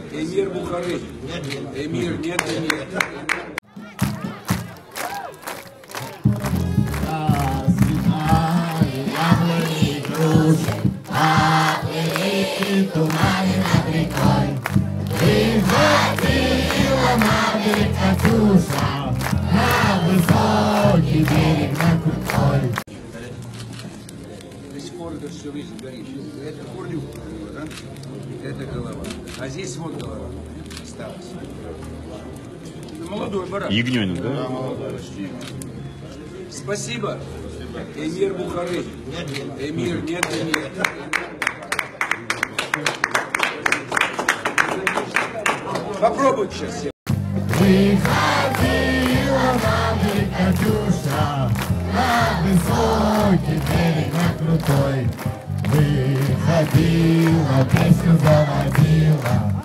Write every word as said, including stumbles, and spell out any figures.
Эмир Бухары. Эмир, нет, эмир. Яблони, груши, апельсины, туманы над рекой. Выходила мать Катюша на высокий берег, на крутой. До сих пор это все время горит. Это курлюк, да? Это голова. А здесь вот голова осталась. Молодой баран. Ягненок, да? Да, молодой. Спасибо. Эмир Бухары. Эмир, нет, эмир. Попробуй сейчас. Выходила мать Катюша на высокий берег, на крутой. Выходила, песню заводила.